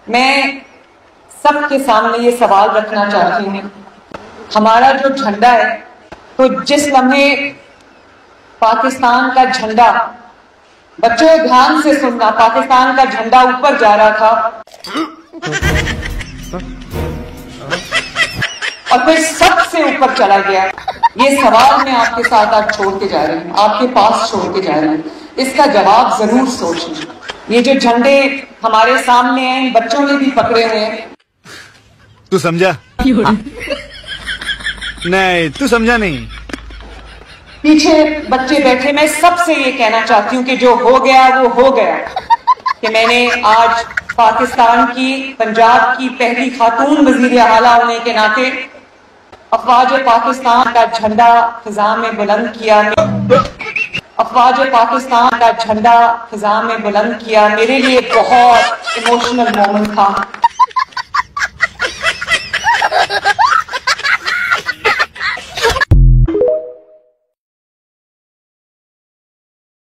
मैं सबके सामने ये सवाल रखना चाहती हूँ, हमारा जो झंडा है, तो जिस लम्हे पाकिस्तान का झंडा, बच्चों ध्यान से सुनना, पाकिस्तान का झंडा ऊपर जा रहा था और फिर सबसे ऊपर चला गया, ये सवाल मैं आपके साथ आज छोड़ के जा रही हूँ, आपके पास छोड़ के जा रही हूँ। इसका जवाब जरूर सोचना। ये जो झंडे हमारे सामने हैं, बच्चों ने भी पकड़े हुए हैं। तू समझा? नहीं, तू समझा नहीं। पीछे बच्चे बैठे, मैं सबसे ये कहना चाहती हूँ कि जो हो गया वो हो गया। कि मैंने आज पाकिस्तान की, पंजाब की पहली खातून वजीर आला होने के नाते अफवाज पाकिस्तान का झंडा फिजा में बुलंद किया। अफवाज पाकिस्तान का झंडा फिजा में बुलंद किया मेरे लिए बहुत इमोशनल मोमेंट था।